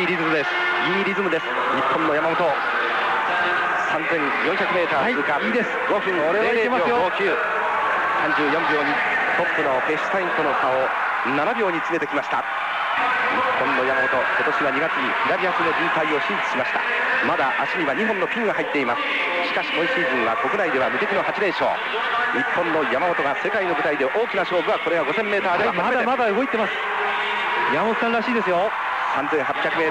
いいリズムです。いいリズムです。日本の山本 3400m 通過、いいです。5分00秒59、34秒にトップのペシュタインとの差を7秒に詰めてきました。日本の山本、今年は2月に左足の靭帯を手術しました。まだ足には2本のピンが入っています。しかし今シーズンは国内では無敵の8連勝。日本の山本が世界の舞台で大きな勝負はこれが 5000m では初めて、まだまだ動いてます。山本さんらしいですよ。3800m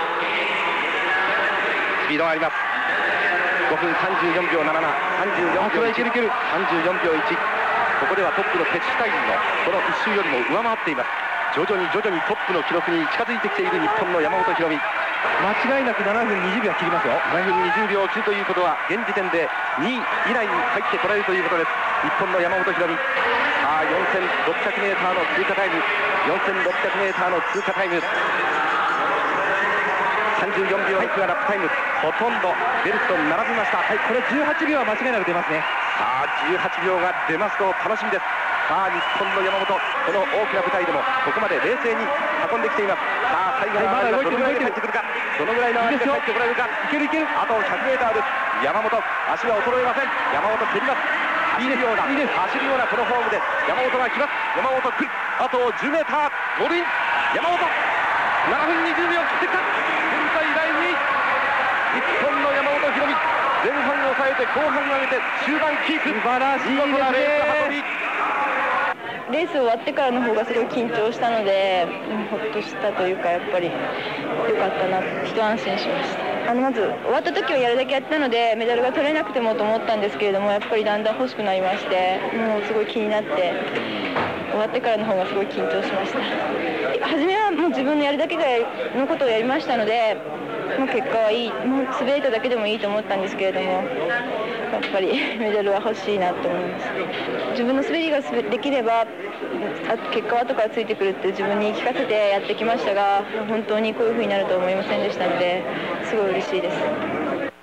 スピードがあります。5分34秒77、34秒1、34秒1。ここではトップのペチシュタインのこの1周よりも上回っています。徐々にトップの記録に近づいてきている日本の山本博美。間違いなく7分20秒は切りますよ。7分20秒を切るということは現時点で2位以内に入ってこられるということです。日本の山本博美。さあ 4600m の通過タイム、4600m の通過タイム、34秒いくがラップタイム、ほとんどベルト並びました。はい、これ18秒は間違いなく出ますね。さあ18秒が出ますと楽しみです。さあ日本の山本、この大きな舞台でもここまで冷静に運んできています。さあ最後の上がりがどのぐらいで入ってくるか、どのぐらいの上がりで入ってこられるか。いけるいける。あと 100m です。山本、足は衰えません。山本蹴ります。いいですような、いいです。走るようなこのフォームで山本が来ます。山本来る。あと 10m ゴールイン。山本7分20秒切ってきた。現在第2位日本の山本博美。前半を抑えて後半上げて終盤キープ。素晴らしいですね。 レース終わってからの方がすごい緊張したので、ほっとしたというか、やっぱり良かったな、一安心しました。まず終わった時はやるだけやったのでメダルが取れなくてもと思ったんですけれども、やっぱりだんだん欲しくなりまして、もうすごい気になって、終わってからの方がすごい緊張しました。初めはもう自分のやるだけのことをやりましたので、もう結果はいい、もう滑れただけでもいいと思ったんですけれども、やっぱりメダルは欲しいなと思います。自分の滑りができれば結果は後からついてくるって自分に言い聞かせてやってきましたが、本当にこういう風になると思いませんでしたので、すごい嬉しいです。